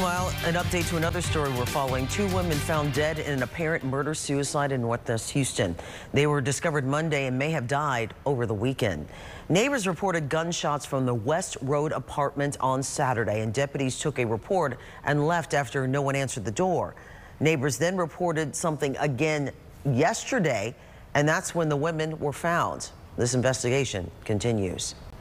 Meanwhile, an update to another story we're following. Two women found dead in an apparent murder-suicide in Northwest Houston. They were discovered Monday and may have died over the weekend. Neighbors reported gunshots from the West Road apartment on Saturday, and deputies took a report and left after no one answered the door. Neighbors then reported something again yesterday, and that's when the women were found. This investigation continues.